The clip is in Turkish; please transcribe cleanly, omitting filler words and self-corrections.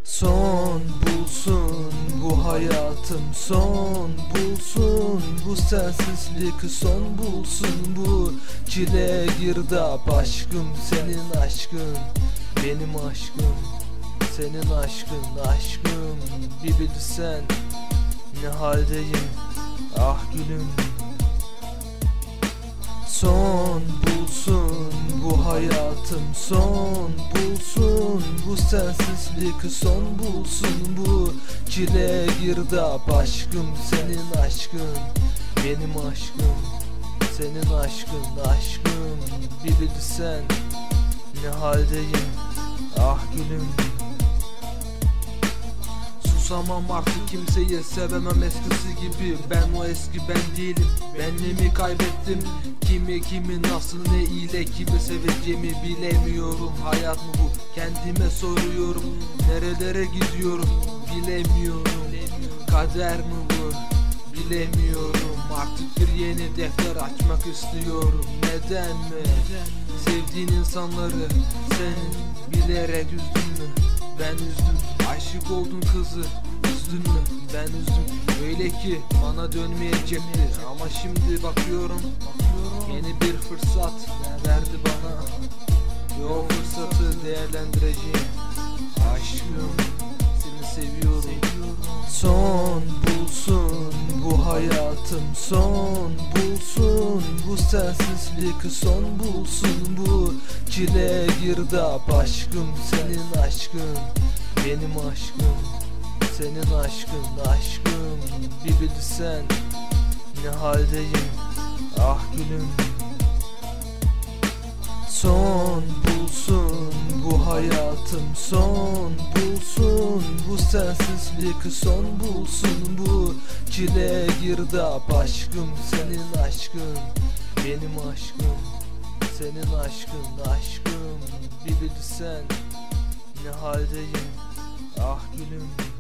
Son bulsun bu hayatım, son bulsun bu sensizlik, son bulsun bu çile girdap aşkım. Senin aşkın benim aşkım, senin aşkın aşkım. Bir bilsen ne haldeyim ah gülüm. Son bulsun bu hayatım, son bulsun bu sensizlik, son bulsun bu çile girdap aşkım. Senin aşkın benim aşkım, senin aşkın aşkım. Bir bilsen ne haldeyim ah gülüm. Susamam artık, kimseyi sevemem eskisi gibi. Ben o eski ben değilim, benliğimi kaybettim. Kimi nasıl, ne ile kimi seveceğimi bilemiyorum. Hayat mı bu, kendime soruyorum. Nerelere gidiyorum bilemiyorum. Kader mi bu bilemiyorum. Artık bir yeni defter açmak istiyorum. Neden mi? Sevdiğin insanları sen bilerek üzdün mü? Ben üzdüm. Aşık oldun kızı üzdün mü? Ben üzdüm. Öyle ki bana dönmeyecekti ama şimdi bakıyorum yeni bir fırsat verdi bana. Ve o fırsatı değerlendireceğim. Aşkım seni seviyorum. Son bulsun bu hayatım, son bulsun bu sensizlik, son bulsun bu çile girdap aşkım. Senin aşkın benim aşkım, senin aşkın aşkım. Bir bilsen ne haldeyim ah gülüm. Son bulsun bu hayatım, son bulsun bu sensizlik, son bulsun bu çile girdap aşkım. Senin aşkın benim aşkım, senin aşkın aşkım. Bir bilsen ne haldeyim ah gülüm.